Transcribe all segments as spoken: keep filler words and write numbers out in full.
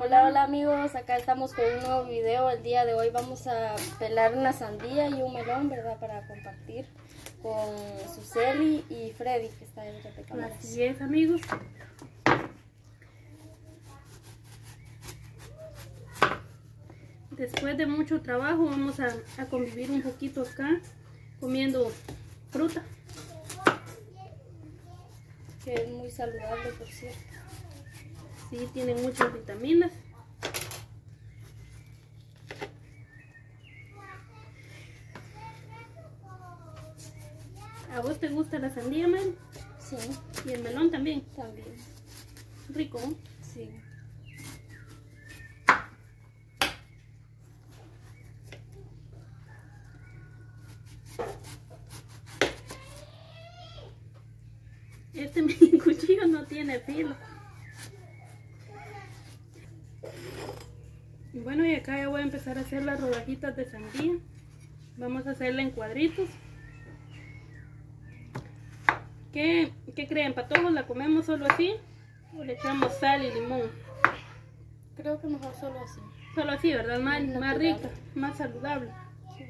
Hola, hola amigos, acá estamos con un nuevo video. El día de hoy vamos a pelar una sandía y un melón, ¿verdad? Para compartir con Suseli y Freddy, que está en el cámaras. Así es, amigos. Después de mucho trabajo vamos a, a convivir un poquito acá, comiendo fruta. Que es muy saludable, por cierto. Sí, tiene muchas vitaminas. ¿A vos te gusta la sandía, man? Sí. ¿Y el melón también? También. Rico. Sí. Este mi cuchillo no tiene filo. Bueno, y acá ya voy a empezar a hacer las rodajitas de sandía. Vamos a hacerla en cuadritos. ¿Qué, qué creen? ¿Patojos la comemos solo así? ¿O le echamos sal y limón? Creo que mejor solo así. Solo así, ¿verdad? Más, Más más natural. rica, más saludable. Sí.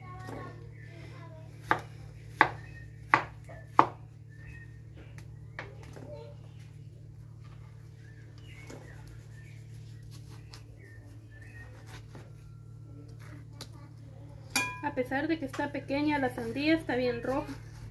A pesar de que está pequeña, la sandía está bien roja.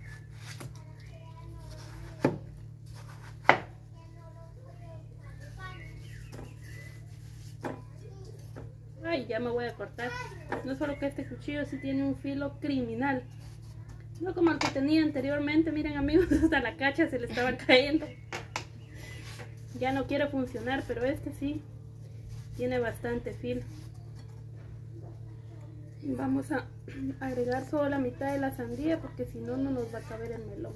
Ay, ya me voy a cortar. No solo que este cuchillo sí tiene un filo criminal. No como el que tenía anteriormente. Miren, amigos, hasta la cacha se le estaba cayendo. Ya no quiere funcionar, pero este sí tiene bastante filo. Vamos a agregar solo la mitad de la sandía porque si no, no nos va a caber el melón.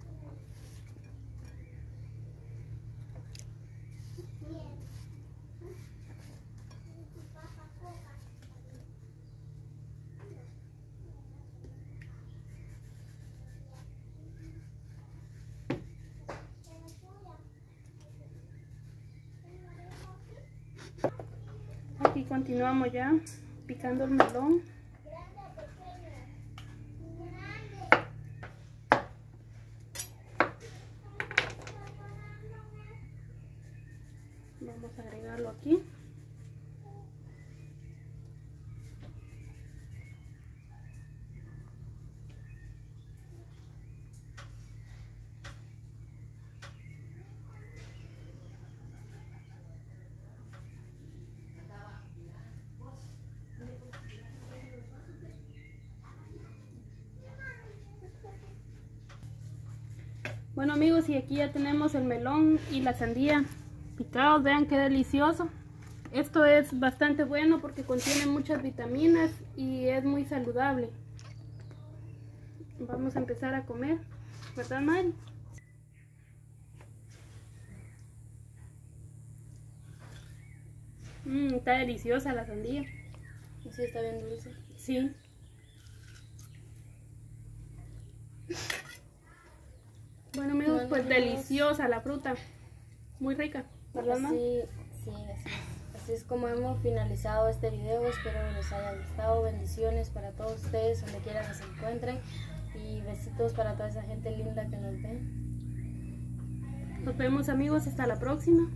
Aquí continuamos ya picando el melón. Vamos a agregarlo aquí. Bueno, amigos, y aquí ya tenemos el melón y la sandía picados. Vean qué delicioso. Esto es bastante bueno porque contiene muchas vitaminas y es muy saludable. Vamos a empezar a comer, ¿verdad, Mari? Mmm, está deliciosa la sandía. Sí, está bien dulce. Sí. Bueno, amigos, Bueno, pues amigos, deliciosa la fruta. Muy rica, ¿verdad, ma? Así, sí, así es. Así es como hemos finalizado este video. Espero que les haya gustado. Bendiciones para todos ustedes donde quiera que se encuentren. Y besitos para toda esa gente linda que nos ve. Nos vemos, amigos, hasta la próxima.